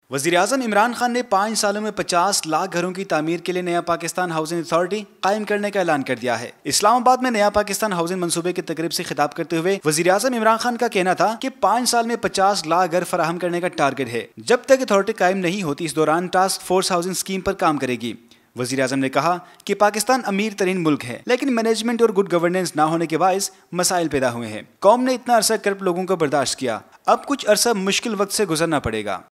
वज़ीर-ए-आज़म इमरान खान ने 5 सालों में 50 लाख घरों की तामीर के लिए नया पाकिस्तान हाउसिंग अथॉरिटी कायम करने का ऐलान कर दिया है। इस्लामाबाद में नया पाकिस्तान हाउसिंग मंसूबे की तकरीब से खिताब करते हुए वज़ीर-ए-आज़म इमरान खान का कहना था कि 5 साल में 50 लाख घर फराहम करने का टारगेट है। जब तक अथॉरिटी कायम नहीं होती, इस दौरान टास्क फोर्स हाउसिंग स्कीम पर काम करेगी। वज़ीर-ए-आज़म ने कहा कि पाकिस्तान अमीर तरीन मुल्क है, लेकिन मैनेजमेंट और गुड गवर्नेंस ना होने के बायस मसाइल पैदा हुए हैं। कौम ने इतना अरसा करप्ट लोगों को बर्दाश्त किया, अब कुछ अरसा मुश्किल वक्त से गुजरना पड़ेगा।